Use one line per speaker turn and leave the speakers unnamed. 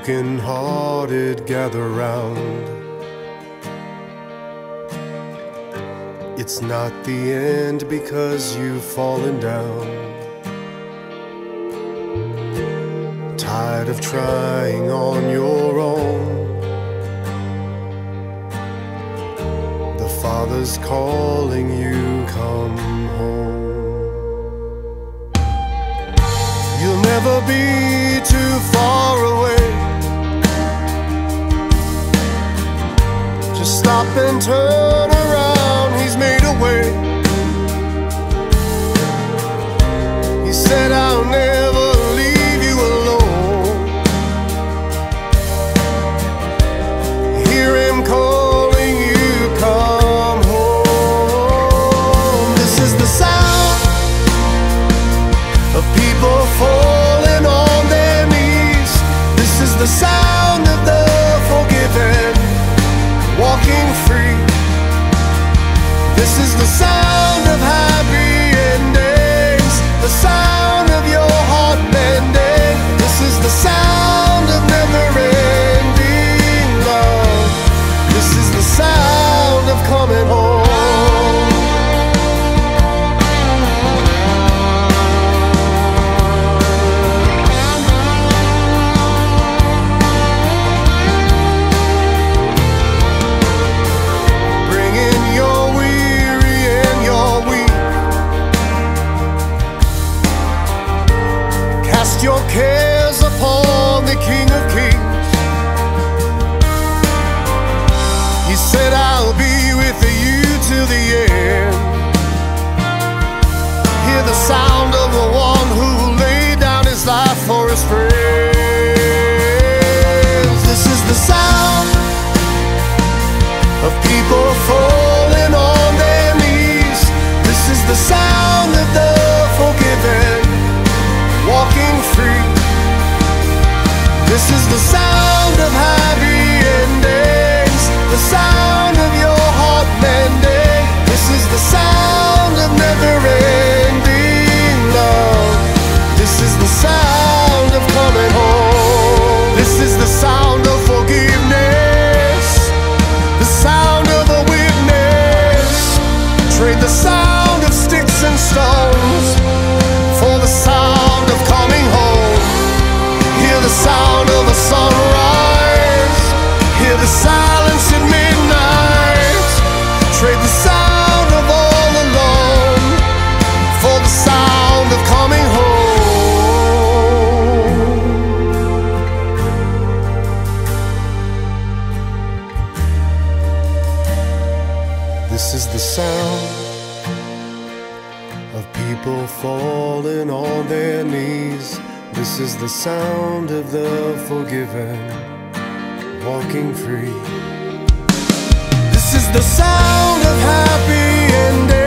broken-hearted gather round. It's not the end because you've fallen down. Tired of trying on your own. The Father's calling you, come home. You'll never be too far away. Just stop and turn around, He's made a way. He said, I'll never leave you alone. Hear Him calling you, come home. This is the sound of people falling on their knees. This is the sound of the forgiven, walking free. This is the sound of happy endings, the sound of your heart mending. This is the sound of never-ending love. This is the sound of coming home. Your cares upon the King of Kings. He said, I'll be with you till the end. Hear the sound of the one who laid down his life for his friends. This is the sound of people falling on their knees. This is the sound of the forgiven, walking free. This is the sound of happy endings, the sound of your heart mending. This is the sound of never-ending love. This is the sound of coming home. This is the sound of forgiveness, the sound of a witness. Trade the sound of sticks and stones for the sound of coming home. Hear the sound of a sunrise. Hear the silence at midnight. Trade the sound of all alone for the sound of coming home. This is the sound of people falling on their knees. This is the sound of the forgiven, walking free. This is the sound of happy endings.